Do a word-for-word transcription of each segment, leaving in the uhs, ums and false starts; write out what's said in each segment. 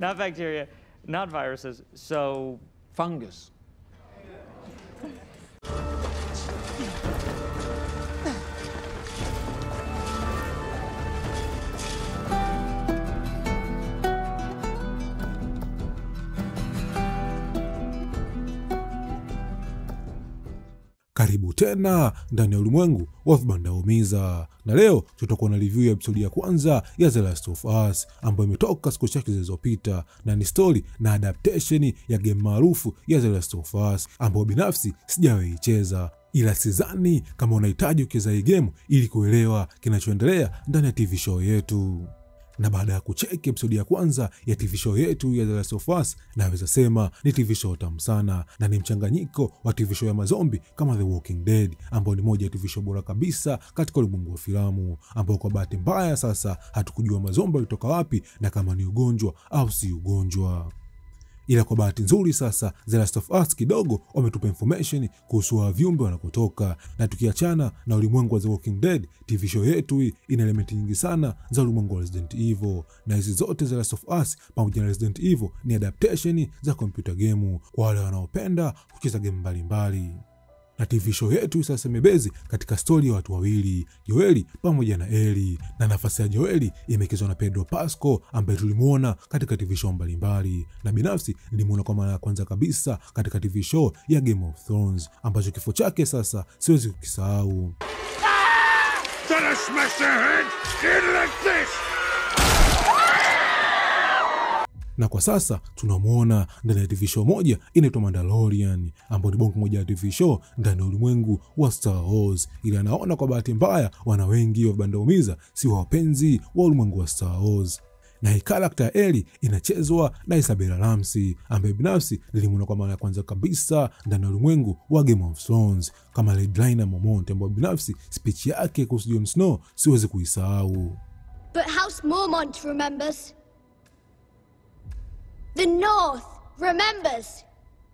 not bacteria, not viruses. So fungus. Karibu tena ndani ya ulimwengu wa vibandaumiza. Na leo tutakuwa na review ya episode ya kwanza ya The Last of Us ambayo imetoka siku chache zilizopita, na ni story na adaptation ya game maarufu ya The Last of Us ambayo binafsi sijawahi cheza, ila sidhani kama unahitaji kucheza hii game ili kuelewa kinachoendelea ndani ya T V show yetu. Na baada ya kucheki episode ya kwanza ya T V show yetu ya The Last of Us, naweza sema ni T V show tamu sana, na ni mchanganyiko wa T V show ya Mazombie kama The Walking Dead, ambayo ni moja ya T V show bora kabisa katika ulimwengu wa filamu, ambao kwa bahati mbaya sasa hatukujua Mazombie walitoka wapi na kama ni ugonjwa au si ugonjwa. Ila kwa bahati nzuri sasa The Last of Us kidogo wametupa information kuhusu wa viumbe wanakotoka, na tukiachana na ulimwengu wa The Walking Dead, T V show yetu hii ina elementi nyingi sana za ulimwengu wa Resident Evil, na hizi zote The Last of Us pamoja na Resident Evil ni adaptation za computer game kwa wale wanaopenda kucheza game mbalimbali. Na T V show yetu sasa imebezi katika story ya watu wawili, Joeli pamoja na Ellie, na nafasi ya Joeli imekezwa na Pedro Pascal ambaye tulimuona katika T V show mbalimbali, na binafsi nilimuona kwa mara ya kwanza kabisa katika T V show ya Game of Thrones, ambacho kifo chake sasa siwezi kukisahau. Na kwa sasa tunamuona ndani ya T V show moja inaitwa Mandalorian, ambayo ni bongo moja ya T V show ndani ya ulimwengu wa Star Wars. Ila anaona kwa bahati mbaya wana wengi wa bandaumiza si wapenzi wa ulimwengu wa Star Wars. Na hii character ya Ellie inachezwa na Isabella Ramsey, ambaye binafsi nilimuona kwa mara ya kwanza kabisa ndani ya ulimwengu wa Game of Thrones kama Lady Lina Mormont, ambayo binafsi speech yake kuhusu Jon Snow siwezi kuisahau. But House Mormont remembers. The North remembers.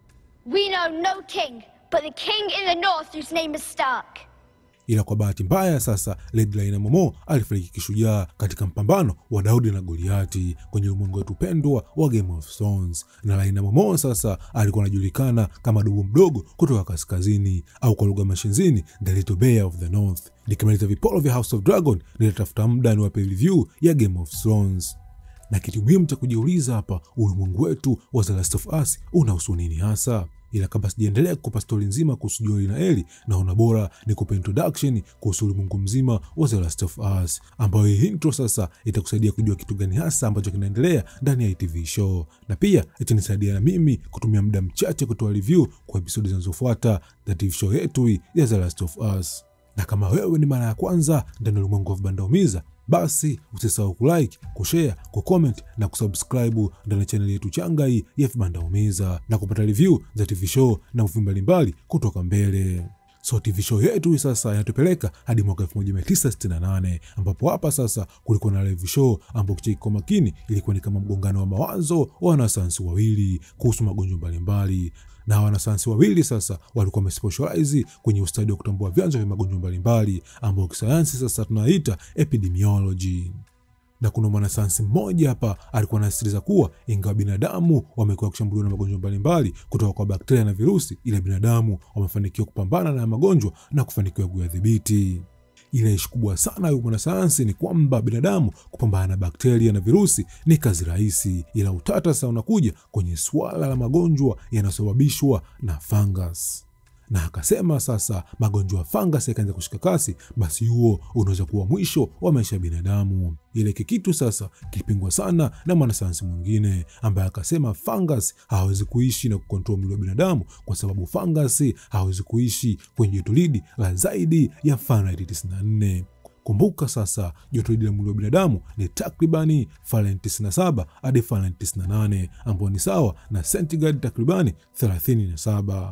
We know no king, but the king in the North whose name is Stark. Ila kwa bahati mbaya sasa Lady Lina Mormont alifariki kishujaa katika mpambano wa Daudi na Goliati kwenye ulimwengu wetu pendwa wa Game of Thrones. Na Lina Mormont sasa alikuwa anajulikana kama dubu mdogo kutoka kaskazini, au kwa lugha mashinzini the Little Bear of the North. Nikimaliza viporo vya House of Dragon nilitafuta muda ni wape review ya Game of Thrones. Na kitu muhimu cha kujiuliza hapa, ulimwengu wetu wa The Last of Us unahusu nini hasa? Ila kabla sijaendelea kukupa story nzima kuhusu Joel na Ellie, naona bora nikupe introduction kuhusu ulimwengu mzima wa The Last of Us, ambayo hii intro sasa itakusaidia kujua kitu gani hasa ambacho kinaendelea ndani ya T V show, na pia itanisaidia na mimi kutumia muda mchache kutoa review kwa episode zinazofuata za T V show yetu ya The Last of Us. Na kama wewe ni mara ya kwanza ndani ya ulimwengu wa vibandaumiza, basi usisahau kulike, kushare, kucomment na kusubscribe ndani ya channel yetu changa hii ya vibandaumiza, na kupata review za T V show na movie mbalimbali kutoka mbele. So T V show yetu sasa inatupeleka hadi mwaka elfu moja mia tisa sitini na nane, ambapo hapa sasa kulikuwa na live show ambapo kucheki kwa makini ilikuwa ni kama mgongano wa mawazo wa wanasayansi wawili kuhusu magonjwa mbalimbali. Na wanasayansi wawili sasa walikuwa wamespecialize kwenye ustadi wa kutambua vyanzo vya magonjwa mbalimbali, ambao kisayansi sasa tunaita epidemiology. Na kuna mwanasayansi mmoja hapa alikuwa anasisitiza kuwa ingawa binadamu wamekuwa kushambuliwa na magonjwa mbalimbali kutoka kwa bakteria na virusi, ila binadamu wamefanikiwa kupambana na magonjwa na kufanikiwa kuyadhibiti. Ile ishu kubwa sana ya mwanasayansi ni kwamba binadamu kupambana na bakteria na virusi ni kazi rahisi, ila utata sasa unakuja kwenye swala la magonjwa yanayosababishwa na fungus. Na akasema sasa magonjwa ya fungus yakaanza kushika kasi, basi huo unaweza kuwa mwisho wa maisha ya binadamu. Ile kitu sasa kilipingwa sana na mwanasayansi mwingine ambaye akasema fungus hawezi kuishi na kukontrol mwili wa binadamu, kwa sababu fungus hawezi kuishi kwenye joto la zaidi ya Fahrenheit tisini na nne. Kumbuka sasa joto la mwili wa binadamu ni takribani Fahrenheit tisini na saba hadi Fahrenheit tisini na nane, ambapo ni sawa na centigrade takribani thelathini na saba.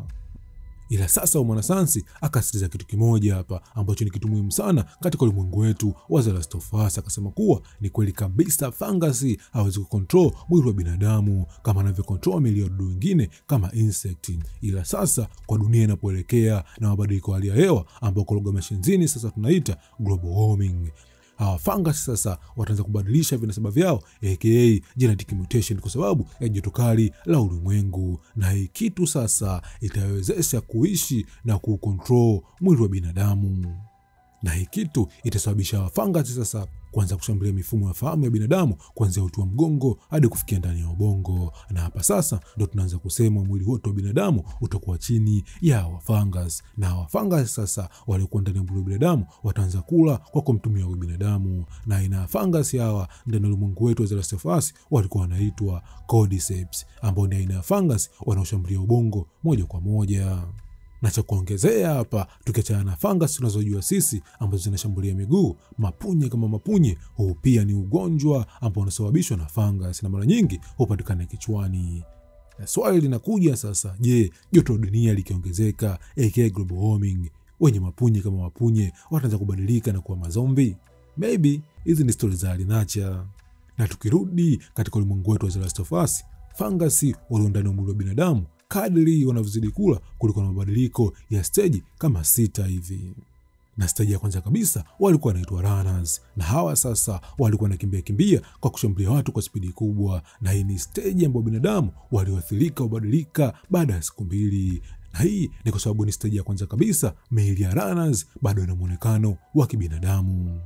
Ila sasa mwanasayansi akasitiza kitu kimoja hapa ambacho ni kitu muhimu sana katika ulimwengu wetu wa The Last of Us. Akasema kuwa ni kweli kabisa fangasi hawezi kucontrol mwili wa binadamu kama anavyocontrol miili ya wadudu wengine kama insect. Ila sasa kwa dunia inapoelekea na mabadiliko ya hali ya hewa ambao kwa lugha mashinzini sasa tunaita global warming, hawa Fangasi sasa wataanza kubadilisha vinasaba vyao aka genetic mutation kwa sababu ya joto kali la ulimwengu, na hii kitu sasa itawezesha kuishi na kucontrol mwili wa binadamu. Na hii kitu itasababisha hawa Fangasi sasa kuanza kushambulia mifumo ya fahamu ya binadamu kuanzia uti wa mgongo hadi kufikia ndani ya ubongo. Na hapa sasa ndo tunaanza kusema mwili wote wa binadamu utakuwa chini ya hawa Fangasi. Na hawa Fangasi sasa waliokuwa ndani ya mwili wa binadamu wataanza kula kwa kumtumia huyu binadamu. Na aina ya Fangasi hawa ndani ya ulimwengu wetu wa The Last of Us walikuwa wanaitwa Cordyceps, ambao ni aina ya Fangasi wanaoshambulia ubongo moja kwa moja. Na cha kuongezea hapa, tukiachana na Fangasi tunazojua sisi ambazo zinashambulia miguu, Mapunye kama Mapunye huu pia ni ugonjwa ambao unasababishwa na Fangasi na mara nyingi hupatikana kichwani. Na swali linakuja sasa, je, joto dunia likiongezeka aka global warming, wenye Mapunye kama Mapunye wataanza kubadilika na kuwa mazombie? Maybe hizi ni stories za alinacha. Na tukirudi katika ulimwengu wetu wa The Last of Us, Fangasi walio ndani ya mwili wa binadamu kadri wanavyozidi kula kulikuwa na mabadiliko ya stage kama sita hivi. Na stage ya kwanza kabisa walikuwa wanaitwa runners, na hawa sasa walikuwa wanakimbia kimbia kwa kushambulia watu kwa spidi kubwa, na hii ni stage ambayo binadamu walioathirika ubadilika baada ya siku mbili. Na hii ni kwa sababu ni stage ya kwanza kabisa miili ya runners bado ina muonekano wa kibinadamu.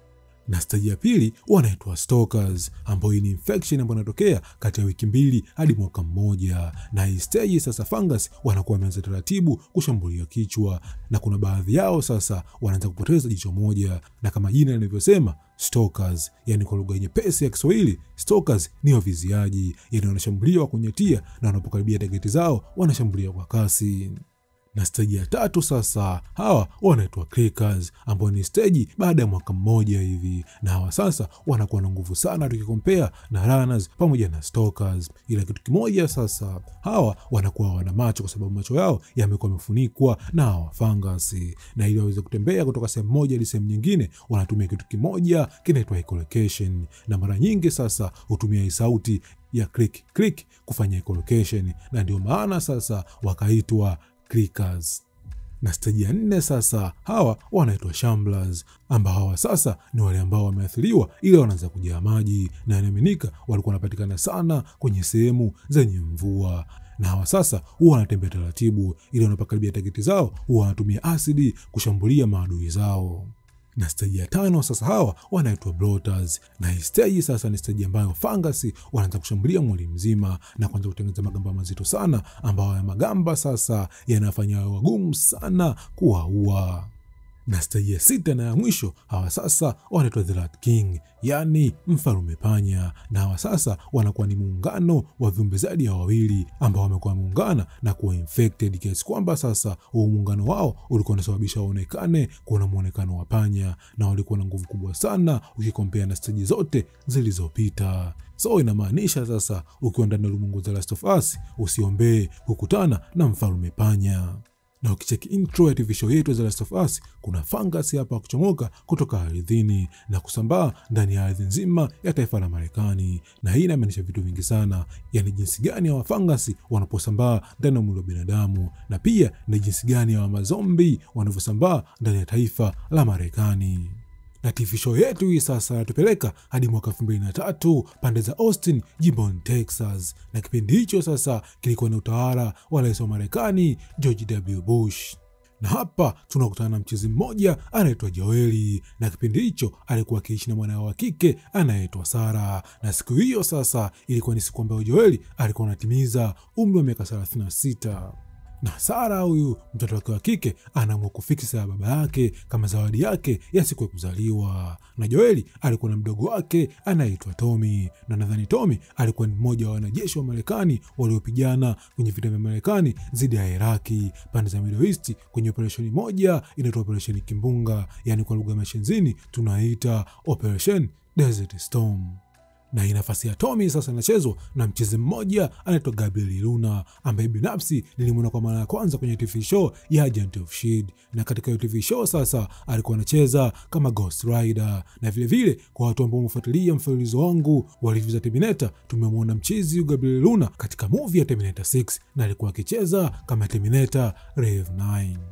Na stage ya pili wanaitwa stalkers, ambayo ni infection ambayo inatokea kati ya wiki mbili hadi mwaka mmoja. Na hii stage sasa Fangasi wanakuwa wameanza taratibu kushambulia kichwa, na kuna baadhi yao sasa wanaanza kupoteza jicho moja. Na kama jina linavyosema stalkers, yani kwa lugha nyepesi ya Kiswahili, stalkers ni waviziaji, yani wanashambulia kunyatia, na wanapokaribia target zao wanashambulia kwa kasi. Na stage ya tatu sasa hawa wanaitwa clickers, ambao ni stage baada ya mwaka mmoja hivi, na hawa sasa wanakuwa na nguvu sana tukikompea na runners pamoja na stalkers. Ila kitu kimoja sasa, hawa wanakuwa wana macho kwa sababu macho yao yamekuwa yamefunikwa na hawa Fangasi, na ili waweze kutembea kutoka sehemu moja hadi sehemu nyingine wanatumia kitu kimoja kinaitwa echolocation, na mara nyingi sasa hutumia hii sauti ya click click kufanya echolocation, na ndio maana sasa wakaitwa clickers. Na stage ya nne sasa hawa wanaitwa shamblers, ambao hawa sasa ni wale ambao wameathiriwa ili wanaanza kujaa maji, na inaaminika walikuwa wanapatikana sana kwenye sehemu zenye mvua. Na hawa sasa huwa wanatembea taratibu ili wanapokaribia target zao huwa wanatumia asidi kushambulia maadui zao. Na stage ya tano sasa hawa wanaitwa bloaters, na hii stage sasa ni stage ambayo Fangasi wanaanza kushambulia mwili mzima na kuanza kutengeneza magamba mazito sana, ambao ya magamba sasa yanafanya wagumu sana kuwaua. Na stage ya sita na ya mwisho hawa sasa wanaitwa the Rat King, yani mfalme panya, na hawa sasa wanakuwa ni muungano wa viumbe zaidi ya wawili ambao wamekuwa muungana na kuwa infected, kiasi kwamba sasa huo muungano wao ulikuwa unasababisha waonekane kuna muonekano wa panya, na walikuwa na nguvu kubwa sana ukikompea na stage zote zilizopita. So inamaanisha sasa ukiwa ndani ya ulimwengu The Last of Us usiombee kukutana na mfalme panya. Na ukicheki intro ya T V show yetu The Last of Us, kuna Fangasi hapa kuchomoka kutoka ardhini na kusambaa ndani ya ardhi nzima ya taifa la Marekani. Na hii inamaanisha vitu vingi sana, yani jinsi gani hawa Fangasi wanaposambaa ndani ya mwili wa binadamu, na pia na jinsi gani hawa Mazombie wanavyosambaa ndani ya taifa la Marekani. Na T V show yetu hii sasa inatupeleka hadi mwaka elfu mbili na tatu pande za Austin, jimboni Texas, na kipindi hicho sasa kilikuwa na utawala wa rais wa Marekani George W Bush. Na hapa tunakutana na mchezi mmoja anaitwa Joeli, na kipindi hicho alikuwa akiishi na mwanawe wa kike anaitwa Sarah. Na siku hiyo sasa ilikuwa ni siku ambayo Joeli alikuwa anatimiza umri wa miaka thelathini na sita. Na Sarah huyu mtoto wake wa kike anaamua kufikisha ya baba yake kama zawadi yake ya siku ya kuzaliwa. Na Joeli alikuwa na mdogo wake anaitwa Tommy, na nadhani Tommy alikuwa ni mmoja wa wanajeshi wa Marekani waliopigana kwenye vita vya Marekani dhidi ya Iraki pande za Middle East kwenye operesheni moja inaitwa Operation Kimbunga, yani kwa lugha ya mashinzini tunaita Operation Desert Storm. Na hii nafasi ya Tommy sasa inachezwa na mchezi mmoja anaitwa Gabriel Luna, ambaye binafsi nilimwona kwa mara ya kwanza kwenye T V show ya Agent of Shield. Na katika hiyo T V show sasa alikuwa anacheza kama Ghost Rider. Na vile vile kwa watu ambao wamefuatilia mfululizo wangu wa review za Terminator, tumemwona mchezi Gabriel Luna katika movie ya Terminator six, na alikuwa akicheza kama Terminator Rev nine.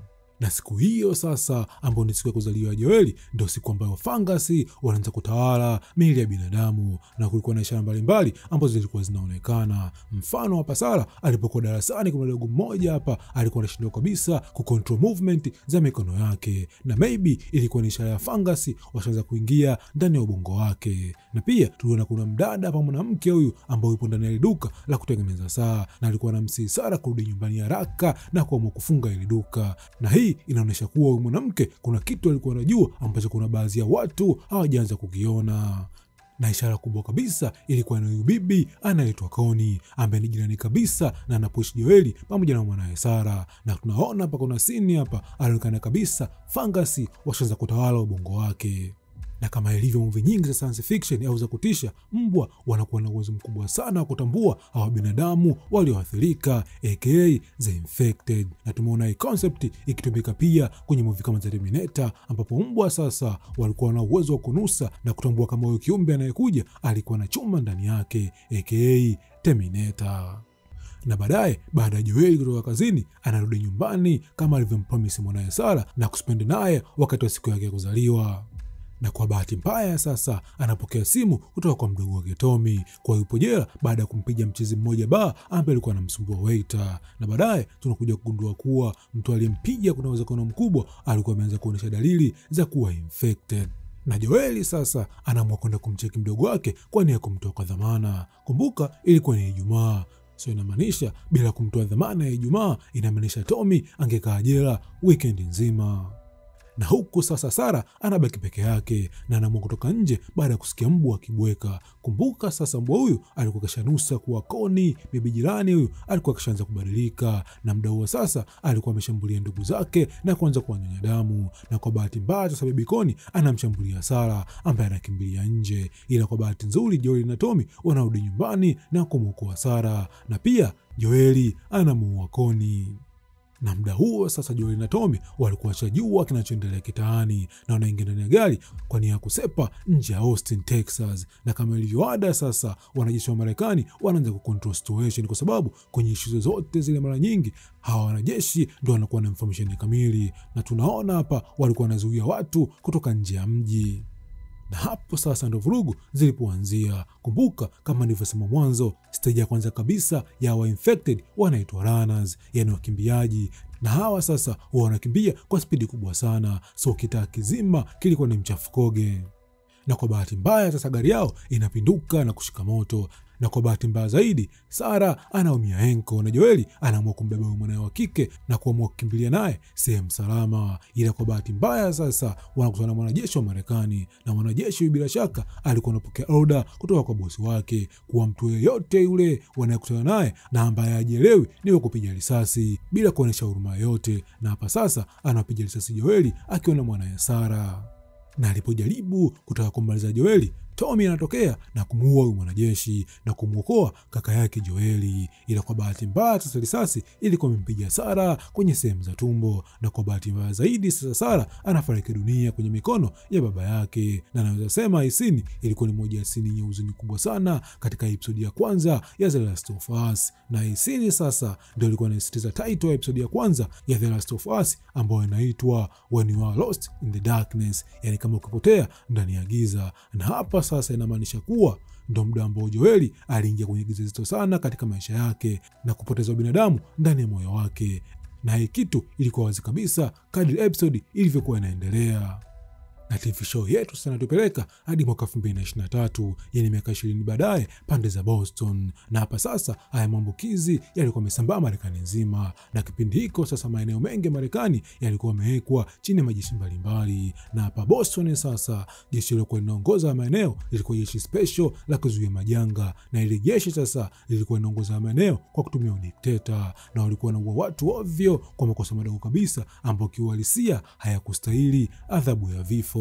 Na siku hiyo sasa, ambayo ni siku ya kuzaliwa Joeli, ndio siku ambayo Fangasi wanaanza kutawala miili ya binadamu, na kulikuwa na ishara mbalimbali ambazo zilikuwa zinaonekana. Mfano hapa Sara alipokuwa darasani, kuna dogo mmoja hapa alikuwa anashindwa kabisa kucontrol movement za mikono yake, na maybe ilikuwa ni ishara ya Fangasi washaanza kuingia ndani ya ubongo wake. Na pia tuliona kuna mdada hapa, mwanamke huyu ambaye yupo ndani ya duka la kutengeneza saa, na alikuwa anamsihi Sara kurudi nyumbani haraka na kuamua kufunga ile duka. Na hii inaonyesha kuwa huyu mwanamke kuna kitu alikuwa anajua ambacho kuna baadhi ya watu hawajaanza kukiona. Na ishara kubwa kabisa ilikuwa ni bibi anaitwa Koni, ambaye ni jirani kabisa na anapoishi Joeli pamoja na mwanae Sara. Na tunaona hapa kuna scene hapa anaonekana kabisa Fangasi washaanza kutawala ubongo wake. Na kama ilivyo movie nyingi za science fiction au za kutisha, mbwa wanakuwa na uwezo mkubwa sana wa kutambua hawa binadamu walioathirika, aka the infected. Na tumeona hii concept ikitumika pia kwenye movie kama za Terminator, ambapo mbwa sasa walikuwa na uwezo wa kunusa na kutambua kama huyo kiumbe anayekuja alikuwa na chuma ndani yake, aka Terminator. Na baadaye, baada ya Joeli kutoka kazini, anarudi nyumbani kama alivyompromise mwanae Sara na kuspend naye wakati wa siku yake ya kuzaliwa. Na kwa bahati mbaya sasa anapokea simu kutoka kwa mdogo wake Tommy kwa yupo jela baada ya kumpiga mchezi mmoja ba ambaye alikuwa anamsumbua waiter. Na baadaye tunakuja kugundua kuwa mtu aliyempiga kuna uwezekano mkubwa alikuwa ameanza kuonyesha dalili za kuwa infected. Na Joeli sasa anaamua kwenda kumcheki mdogo wake kwa nia ya kumtoa kwa dhamana. Kumbuka ilikuwa ni Ijumaa, so inamaanisha bila kumtoa dhamana ya Ijumaa inamaanisha Tommy angekaa jela weekend nzima. Na huku sasa Sara anabaki peke yake na anaamua kutoka nje baada ya kusikia mbwa akibweka. Kumbuka sasa mbwa huyu alikuwa kashanusa kuwa Koni, bibi jirani huyu alikuwa kashaanza kubadilika, na muda huo sasa alikuwa ameshambulia ndugu zake na kuanza kuwanyonya damu. Na kwa bahati mbaya sasa bibi Koni anamshambulia Sara ambaye anakimbilia nje, ila kwa bahati nzuri Joeli na Tommy wanarudi nyumbani na kumwokoa Sara, na pia Joeli anamuua Koni. Na muda huo sasa Joeli na Tommy walikuwa washajua kinachoendelea kitaani na wanaingia ndani ya gari kwa nia ya kusepa nje ya Austin, Texas. Na kama ilivyo ada sasa wanajeshi wa Marekani wanaanza kucontrol situation, kwa sababu kwenye issues zote zile mara nyingi hawa wanajeshi ndio wanakuwa na information kamili, na tunaona hapa walikuwa wanazuia watu kutoka nje ya mji. Na hapo sasa ndo vurugu zilipoanzia. Kumbuka kama nilivyosema mwanzo, stage ya kwanza kabisa ya wa infected wanaitwa runners, yani wakimbiaji, na hawa sasa wanakimbia kwa spidi kubwa sana, so kitaa kizima kilikuwa ni mchafukoge. Na kwa bahati mbaya sasa gari yao inapinduka na kushika moto, na kwa bahati mbaya zaidi Sara anaumia enko, na Joeli anaamua kumbeba mwanae wa kike na kuamua kukimbilia naye sehemu salama. Ila kwa bahati mbaya sasa wanakutana na mwanajeshi wa Marekani, na mwanajeshi bila shaka alikuwa anapokea order kutoka kwa bosi wake kuwa mtu yeyote yule wanayekutana naye na ambaye hajielewi ni kupiga risasi bila kuonesha huruma yoyote. Na hapa sasa anapiga risasi Joeli akiwa na mwanae Sara, na alipojaribu kutaka kumaliza Joeli, Tommy anatokea na kumuua huyu mwanajeshi na kumuokoa kaka yake Joeli. Ila kwa bahati mbaya sasa risasi ilikuwa imempiga Sara kwenye sehemu za tumbo, na kwa bahati mbaya zaidi sasa Sara anafariki dunia kwenye mikono ya baba yake. Na naweza sema hii scene ilikuwa ni moja ya scene yenye huzuni kubwa sana katika episode ya kwanza ya The Last of Us. Na hii scene sasa ndio ilikuwa inasisitiza title ya episode ya kwanza ya The Last of Us, ambayo inaitwa When You Are Lost in the Darkness, yani kama ukipotea ndani ya giza. Na hapa sasa inamaanisha kuwa ndo muda ambao Joeli aliingia kwenye giza zito sana katika maisha yake na kupoteza binadamu ndani ya moyo wake. Na hii kitu ilikuwa wazi kabisa kadri episode ilivyokuwa inaendelea. Na T V show yetu sana tupeleka hadi mwaka elfu mbili na ishirini na tatu, yani miaka ishirini baadaye pande za Boston. Na hapa sasa haya maambukizi yalikuwa yamesambaa Marekani nzima, na kipindi hiko sasa maeneo mengi Marekani yalikuwa yamewekwa chini ya majeshi mbalimbali. Na hapa Boston sasa jeshi lilikuwa linaongoza maeneo lilikuwa jeshi special la kuzuia majanga, na ile jeshi sasa lilikuwa linaongoza maeneo kwa kutumia udikteta, na walikuwa wanaua watu ovyo kwa makosa madogo kabisa ambao kiuhalisia hayakustahili adhabu ya vifo.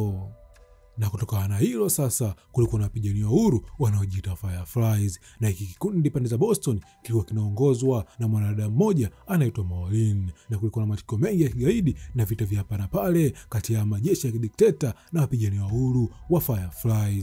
Na kutokana na hilo sasa kulikuwa na wapigania uhuru wanaojiita Fireflies, na hiki kikundi pande za Boston kilikuwa kinaongozwa na mwanadada mmoja anaitwa Maureen. Na kulikuwa na matukio mengi ya kigaidi na vita vya hapa na pale kati ya majeshi ya kidikteta na wapigania uhuru wa Fireflies.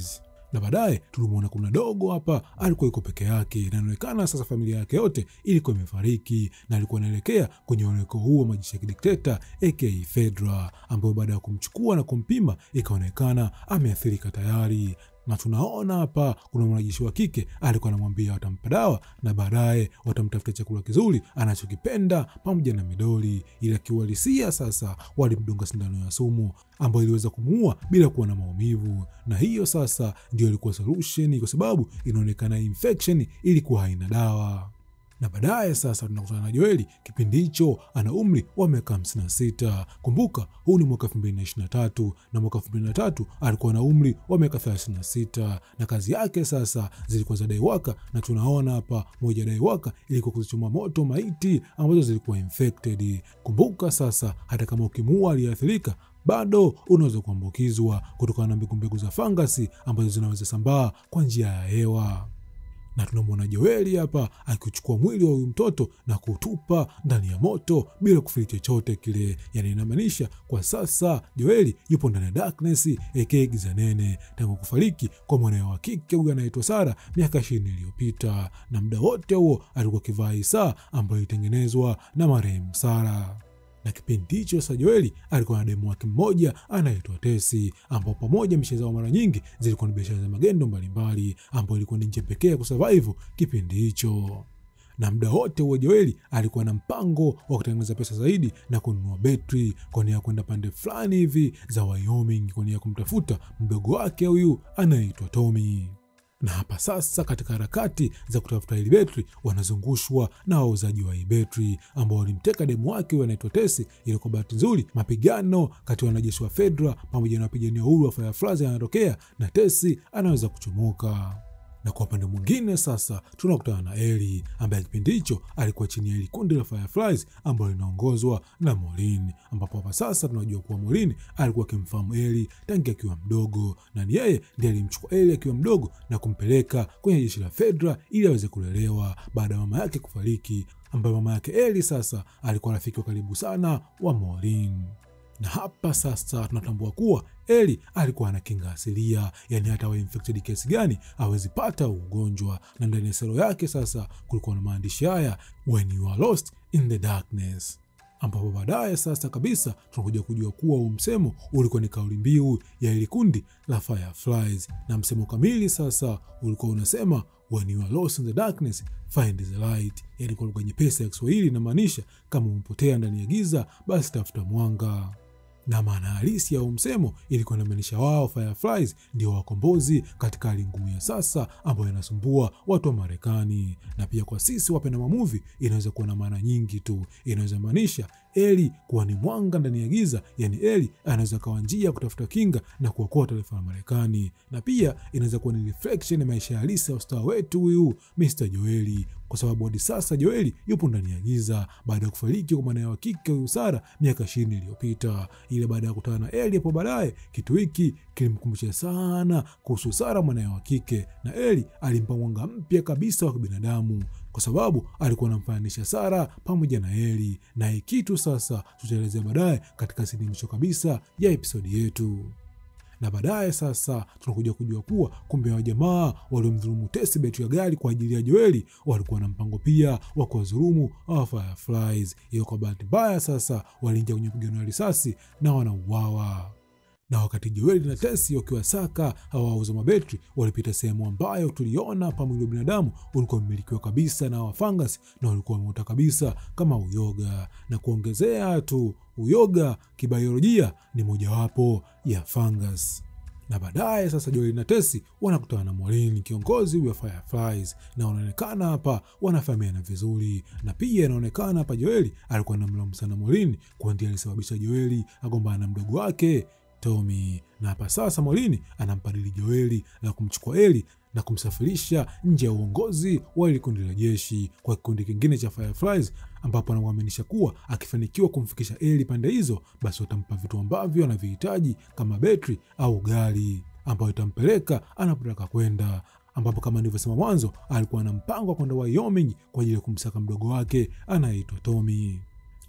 Na baadaye tulimuona kuna dogo hapa alikuwa yuko peke yake, na inaonekana sasa familia yake yote ilikuwa imefariki, na alikuwa anaelekea kwenye ueleko huo majeshi ya kidikteta aka Fedra, ambayo baada ya kumchukua na kumpima ikaonekana ameathirika tayari. Na tunaona hapa kuna mwanajeshi wa kike alikuwa anamwambia watampa dawa na baadaye watamtafuta chakula kizuri anachokipenda pamoja na midoli, ila kiuhalisia sasa walimdunga sindano ya sumu ambayo iliweza kumuua bila kuwa na maumivu. Na hiyo sasa ndio ilikuwa solution, kwa sababu inaonekana infection ilikuwa haina dawa. Na baadaye sasa tunakutana na Joeli. Kipindi hicho ana umri wa miaka hamsini na sita. Kumbuka huu ni mwaka elfu mbili na ishirini na tatu, na mwaka elfu mbili na tatu alikuwa na umri wa miaka thelathini na sita, na kazi yake sasa zilikuwa za daiwaka. Na tunaona hapa moja daiwaka ilikuwa kuzichoma moto maiti ambazo zilikuwa infected. Kumbuka sasa hata kama ukimuua aliathirika, bado unaweza kuambukizwa kutokana na mbegu mbegu za fangasi ambazo zinaweza sambaa kwa njia ya hewa. Na tunamwona Joeli hapa akichukua mwili wa huyu mtoto na kutupa ndani ya moto bila kufili chochote kile. Yani inamaanisha kwa sasa Joeli yupo ndani ya darkness aka giza nene tangu kufariki kwa mwanae wa kike huyu anaitwa Sara miaka ishirini iliyopita, na muda wote huo alikuwa kivaa saa ambayo ilitengenezwa na marehemu Sara. Na kipindi hicho sasa Joeli alikuwa na demu wake mmoja anaitwa Tesi, ambao pamoja mishe zao mara nyingi zilikuwa ni biashara za magendo mbalimbali, ambao ilikuwa ni njia pekee ya kusurvive kipindi hicho. Na muda wote huo Joeli alikuwa na mpango wa kutengeneza pesa zaidi na kununua betri kwa nia ya kwenda pande fulani hivi za Wyoming kwa nia ya kumtafuta mdogo wake huyu anaitwa Tommy. Na hapa sasa katika harakati za kutafuta hili betri wanazungushwa na wauzaji wa hii betri ambao walimteka demu wake huyu anaitwa Tesi. Ile kwa bahati nzuri mapigano kati ya wanajeshi wa Fedra pamoja na wapigania uhuru wa Fireflies yanatokea na Tesi anaweza kuchomoka. Na kwa upande mwingine sasa tunakutana na Eli ambaye kipindi hicho alikuwa chini ya ile kundi la Fireflies ambalo linaongozwa na Morin, ambapo hapa sasa tunajua kuwa Morin alikuwa akimfahamu Eli tangu akiwa mdogo, na ni yeye ndiye alimchukua Eli akiwa mdogo na kumpeleka kwenye jeshi la Fedra ili aweze kulelewa baada ya mama yake kufariki, ambaye mama yake Eli sasa alikuwa rafiki wa karibu sana wa Morin. Na hapa sasa tunatambua kuwa Eli alikuwa na kinga asilia, yani hata wa infected case gani hawezi pata ugonjwa. Na ndani ya selo yake sasa kulikuwa na maandishi haya, when you are lost in the darkness, ambapo baadaye sasa kabisa tunakuja kujua kuwa huu msemo ulikuwa ni kauli mbiu ya ile kundi la Fireflies. Na msemo kamili sasa ulikuwa unasema, when you are lost in the darkness find the light. Yani kwa lugha nyepesi ya Kiswahili inamaanisha kama umepotea ndani ya giza basi tafuta mwanga. Na maana halisi ya msemo ilikuwa inamaanisha wao Fireflies ndio wakombozi katika hali ngumu ya sasa ambayo inasumbua watu wa Marekani. Na pia kwa sisi wapenda mamuvi inaweza kuwa na maana nyingi tu. Inaweza maanisha Eli kuwa ni mwanga ndani ya giza, yani Eli anaweza kawa njia kutafuta kinga na kuokoa taifa la Marekani. Na pia inaweza kuwa ni reflection ya maisha halisi ya star wetu huyu mister Joeli, kwa sababu hadi sasa Joeli yupo ndani ya giza baada ya kufariki kwa mwanae wa kike huyu Sara miaka ishirini iliyopita. Ile baada ya kukutana na Eli hapo baadaye, kitu hiki kilimkumbusha sana kuhusu Sara mwanae wa kike, na Eli alimpa mwanga mpya kabisa wa binadamu kwa sababu alikuwa anamfananisha Sara pamoja na Eli. Na hii kitu sasa tutaelezea baadaye katika sehemu kabisa ya episodi yetu. Na baadaye sasa tunakuja kujua kuwa kumbe wa jamaa waliomdhulumu Tesi betri ya gari kwa ajili ya Joeli walikuwa na mpango pia wa kuwadhulumu wa Fireflies. Hiyo kwa bahati mbaya sasa waliingia kwenye mapigano ya risasi na wanauawa. Na wakati Joeli na Tesi wakiwa saka hawa wauza mabetri walipita sehemu ambayo tuliona pa mwili wa binadamu ulikuwa umilikiwa kabisa na wa Fangasi na ulikuwa umeota kabisa kama uyoga. Na kuongezea tu, uyoga kibiolojia ni mojawapo ya Fangasi. Na baadaye sasa Joeli na Tesi wanakutana na Morin, kiongozi wa Fireflies, na wanaonekana hapa wanafahamiana vizuri. Na pia inaonekana hapa Joeli alikuwa anamlaumu sana Morin kwa ndiye alisababisha Joeli agombana na mdogo wake Tommy. Na hapa sasa Morin anampadili Joeli na kumchukua Eli na kumsafirisha nje ya uongozi wa ile kundi la jeshi kwa kikundi kingine cha Fireflies, ambapo anamwaminisha kuwa akifanikiwa kumfikisha Eli pande hizo basi watampa vitu ambavyo anavihitaji kama betri au gari ambayo itampeleka anapotaka kwenda, ambapo kama nilivyosema mwanzo alikuwa na mpango wa kwenda Wyoming kwa ajili ya kumsaka mdogo wake anaitwa Tommy.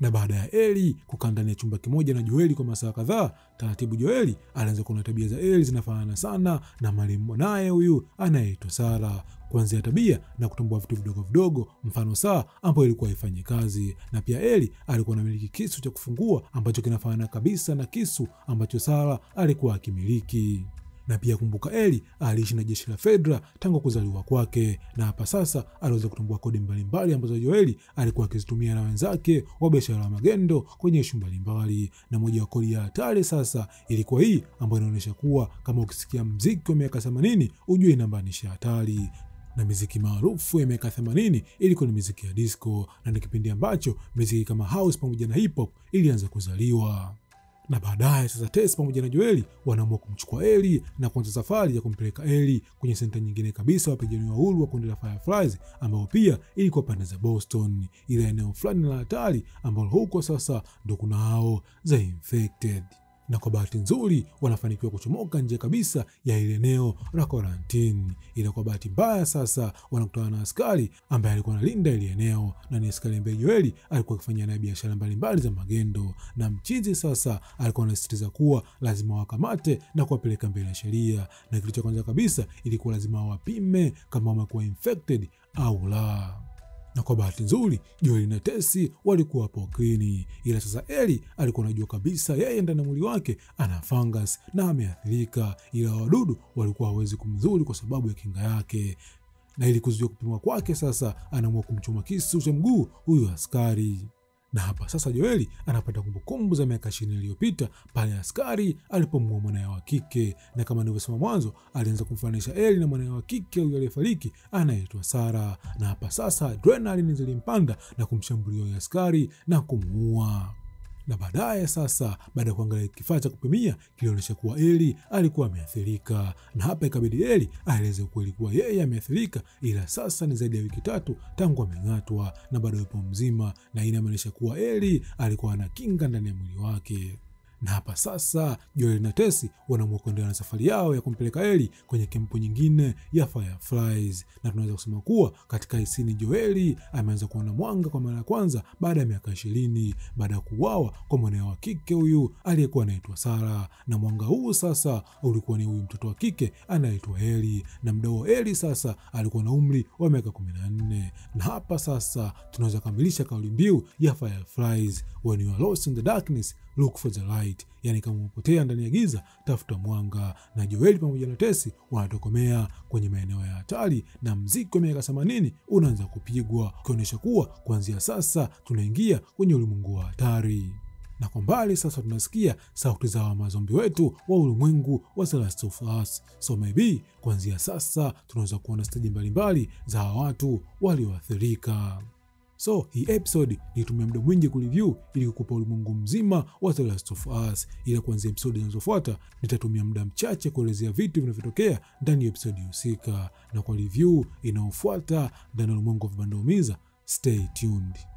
Na baada ya Eli kukaa ndani ya chumba kimoja na Joeli kwa masaa kadhaa, taratibu Joeli alianza kuona tabia za Eli zinafanana sana na mwalimu naye huyu anayeitwa Sara. Kuanzia tabia na kutambua vitu vidogo vidogo, mfano saa ambayo ilikuwa haifanye kazi. Na pia Eli alikuwa anamiliki kisu cha kufungua ambacho kinafanana kabisa na kisu ambacho Sara alikuwa akimiliki. Na pia kumbuka, Eli aliishi na jeshi la Fedra tangu kuzaliwa kwake, na hapa sasa aliweza kutambua kodi mbalimbali ambazo Joeli alikuwa akizitumia na wenzake wa biashara ya magendo kwenye ishu mbalimbali. Na moja wa kodi ya hatari sasa ilikuwa hii ambayo inaonyesha kuwa kama ukisikia mziki wa miaka themanini ujue inamaanisha hatari. Na miziki maarufu ya miaka themanini ilikuwa ni miziki ya disco, na ni kipindi ambacho miziki kama house pamoja na hip hop ilianza kuzaliwa. Na baadaye sasa Tess pamoja na Joeli wanaamua kumchukua Eli na kuanza safari ya kumpeleka Eli kwenye senta nyingine kabisa wapigania uhuru wa kundi la Fireflies, ambao pia ilikuwa pande za Boston, ila eneo fulani la hatari ambalo huko sasa ndo kuna hao za infected. Na kwa bahati nzuri wanafanikiwa kuchomoka nje kabisa ya ile eneo la quarantine, ila kwa bahati mbaya sasa wanakutana na askari ambaye alikuwa analinda ile eneo, na ni askari ambaye Joeli alikuwa akifanya naye biashara mbalimbali za magendo. Na mchizi sasa alikuwa anasisitiza kuwa lazima wakamate na kuwapeleka mbele ya sheria, na kitu cha kwanza kabisa ilikuwa lazima wapime kama wamekuwa infected au la. Na kwa bahati nzuri Joeli na Tesi walikuwa hapo clean, ila sasa Eli alikuwa anajua kabisa yeye ndani ya mwili wake ana fungus na ameathirika, ila wadudu walikuwa hawezi kumdhuru kwa sababu ya kinga yake. Na ili kuzuia kupimwa kwake sasa anaamua kumchoma kisu cha mguu huyu askari. Na hapa sasa Joeli anapata kumbukumbu za miaka ishirini iliyopita pale askari alipomuua mwanae wa kike, na kama nilivyosema mwanzo alianza kumfananisha Eli na mwanae wa kike huyo aliyefariki anaitwa Sara. Na hapa sasa adrenaline zilimpanda na kumshambulia askari na kumuua. Na baadaye sasa baada ya kuangalia kifaa cha kupimia kilionyesha kuwa Eli alikuwa ameathirika, na hapa ikabidi Eli aeleze ukweli kuwa yeye ameathirika, ila sasa ni zaidi ya wiki tatu tangu ameng'atwa na bado yupo mzima, na inamaanisha kuwa Eli alikuwa ana kinga ndani ya mwili wake. Na hapa sasa Joeli na Tesi wanaamua kuendelea na safari yao ya kumpeleka Eli kwenye kempu nyingine ya Fireflies, na tunaweza kusema kuwa katika hisini Joeli ameanza kuona mwanga kwa mara ya kwanza baada ya miaka ishirini baada ya kuuawa kwa mwanae wa kike huyu aliyekuwa anaitwa Sara. Na mwanga huu sasa ulikuwa ni huyu mtoto wa kike anaitwa Hali, na mdao Eli sasa alikuwa na umri wa miaka kumi na nne. Na hapa sasa tunaweza kamilisha kauli mbiu ya Fireflies, when you are lost in the darkness look for the light, yani kama umepotea ndani ya giza tafuta mwanga. Na Joeli pamoja na Tesi wanatokomea kwenye maeneo ya hatari, na mziki wa miaka themanini unaanza kupigwa ukionyesha kuwa kuanzia sasa tunaingia kwenye ulimwengu wa hatari. Na kwa mbali sasa tunasikia sauti za wa mazombi wetu wa ulimwengu wa The Last of Us. So maybe kuanzia sasa tunaweza kuona stage mbalimbali za watu walioathirika. So hii episode nilitumia muda mwingi kureview ili kukupa ulimwengu mzima wa The Last of Us, ila kuanzia episode zinazofuata nitatumia muda mchache kuelezea vitu vinavyotokea ndani ya episode husika. Na kwa review inayofuata ndani ya ulimwengu wa vibandaumiza, stay tuned.